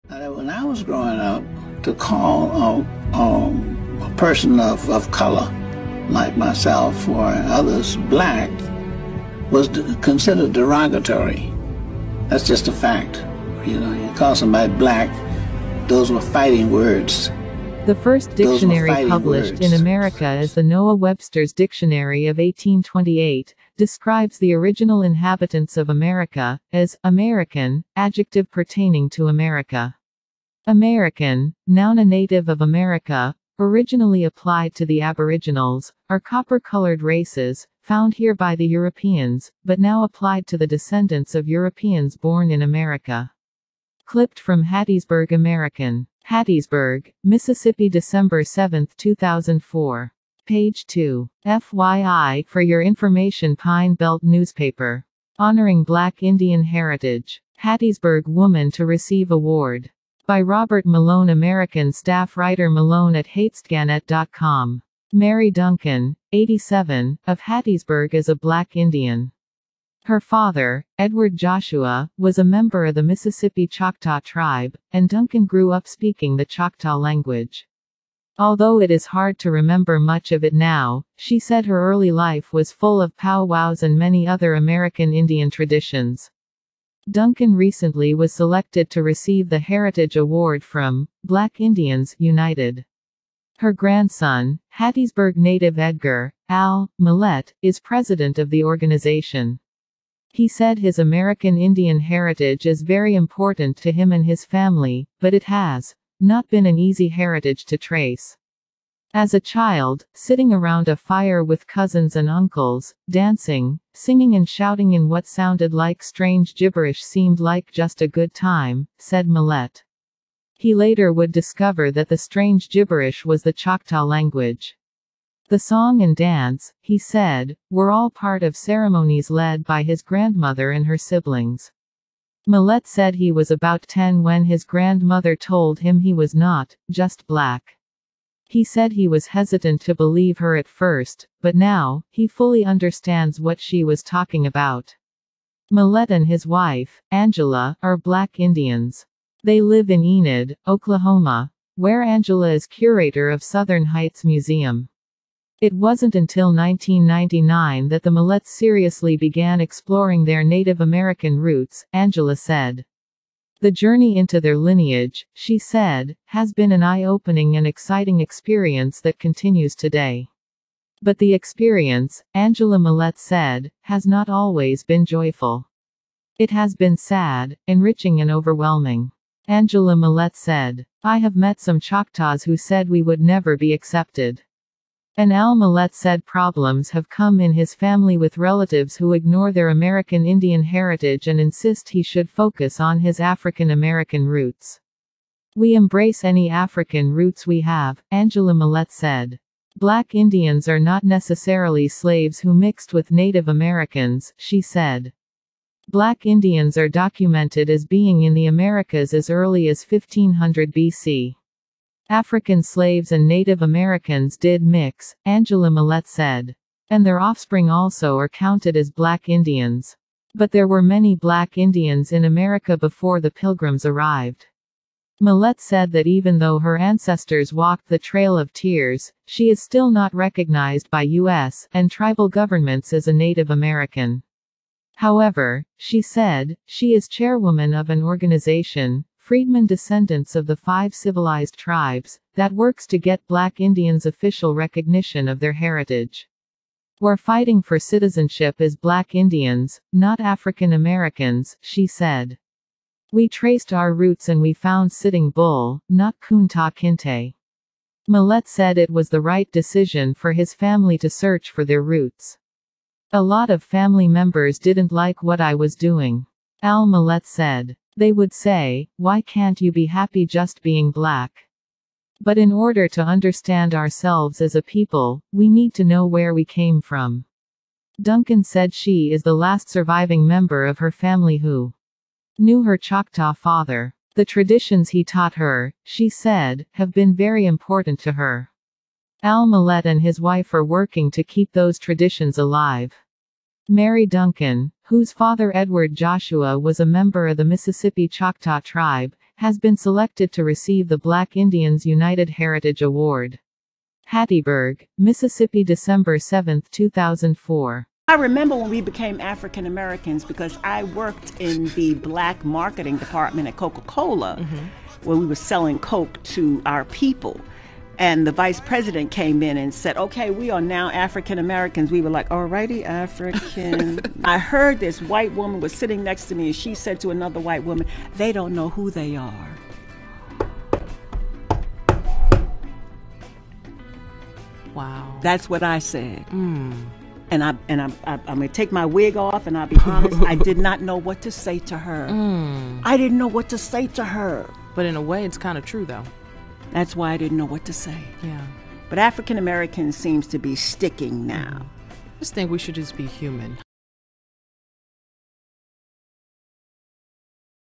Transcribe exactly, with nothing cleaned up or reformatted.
Uh, When I was growing up, to call a, um, a person of, of color, like myself or others, black, was d- considered derogatory. That's just a fact. You know, you call somebody black, those were fighting words. The first dictionary published words. in America is the Noah Webster's Dictionary of eighteen twenty-eight, describes the original inhabitants of America as American, adjective pertaining to America. American, noun a native of America, originally applied to the aboriginals, are copper-colored races, found here by the Europeans, but now applied to the descendants of Europeans born in America. Clipped from Hattiesburg American. Hattiesburg, Mississippi, December seventh two thousand four. Page two. F Y I, for your information, Pine Belt newspaper. Honoring Black Indian Heritage. Hattiesburg woman to receive award. By Robert Malone, American staff writer Malone at Hatesganet dot com. Mary Duncan, eighty-seven, of Hattiesburg, is a Black Indian. Her father, Edward Joshua, was a member of the Mississippi Choctaw tribe, and Duncan grew up speaking the Choctaw language. Although it is hard to remember much of it now, she said her early life was full of powwows and many other American Indian traditions. Duncan recently was selected to receive the Heritage Award from Black Indians United. Her grandson, Hattiesburg native Edgar Al Millett, is president of the organization. He said his American Indian heritage is very important to him and his family, but it has not been an easy heritage to trace. As a child, sitting around a fire with cousins and uncles, dancing, singing and shouting in what sounded like strange gibberish seemed like just a good time, said Millett. He later would discover that the strange gibberish was the Choctaw language. The song and dance, he said, were all part of ceremonies led by his grandmother and her siblings. Millett said he was about ten when his grandmother told him he was not just black. He said he was hesitant to believe her at first, but now, he fully understands what she was talking about. Millett and his wife, Angela, are Black Indians. They live in Enid, Oklahoma, where Angela is curator of Southern Heights Museum. It wasn't until nineteen ninety-nine that the Milletts seriously began exploring their Native American roots, Angela said. The journey into their lineage, she said, has been an eye-opening and exciting experience that continues today. But the experience, Angela Millett said, has not always been joyful. It has been sad, enriching and overwhelming. Angela Millett said, I have met some Choctaws who said we would never be accepted. And Al Millett said problems have come in his family with relatives who ignore their American Indian heritage and insist he should focus on his African American roots. We embrace any African roots we have, Angela Millett said. Black Indians are not necessarily slaves who mixed with Native Americans, she said. Black Indians are documented as being in the Americas as early as fifteen hundred B C. African slaves and Native Americans did mix, Angela Millett said. And their offspring also are counted as Black Indians. But there were many Black Indians in America before the Pilgrims arrived. Millett said that even though her ancestors walked the Trail of Tears, she is still not recognized by U S and tribal governments as a Native American. However, she said, she is chairwoman of an organization, Freedmen Descendants of the Five Civilized Tribes, that works to get Black Indians official recognition of their heritage. We're fighting for citizenship as Black Indians, not African Americans, she said. We traced our roots and we found Sitting Bull, not Kunta Kinte. Millett said it was the right decision for his family to search for their roots. A lot of family members didn't like what I was doing. Al Millett said. They would say, why can't you be happy just being black? But in order to understand ourselves as a people, we need to know where we came from. Duncan said she is the last surviving member of her family who knew her Choctaw father. The traditions he taught her, she said, have been very important to her. Al Millett and his wife are working to keep those traditions alive. Mary Duncan, whose father Edward Joshua was a member of the Mississippi Choctaw tribe, has been selected to receive the Black Indians United Heritage Award. Hattiesburg, Mississippi, December seventh, two thousand four. I remember when we became African Americans because I worked in the black marketing department at Coca-Cola mm-hmm. when we were selling Coke to our people. And the vice president came in and said, okay, we are now African Americans. We were like, alrighty, African. I heard this white woman was sitting next to me and she said to another white woman, they don't know who they are. Wow. That's what I said. Mm. And I and I, I, I'm gonna take my wig off, and I'll be honest. I did not know what to say to her. Mm. I didn't know what to say to her. But in a way, it's kind of true, though. That's why I didn't know what to say. Yeah. But African American seems to be sticking now. I just think we should just be human.